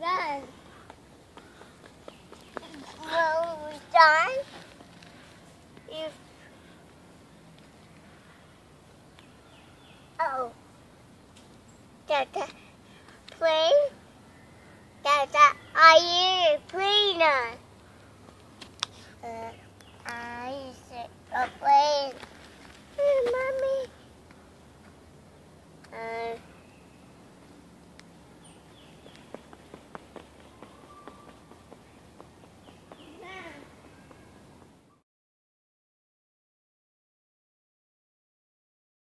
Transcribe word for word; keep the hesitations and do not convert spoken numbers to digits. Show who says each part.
Speaker 1: Done. Well, we're done. If oh, Dada, play. Dada, are you playing? Uh, I said, oh,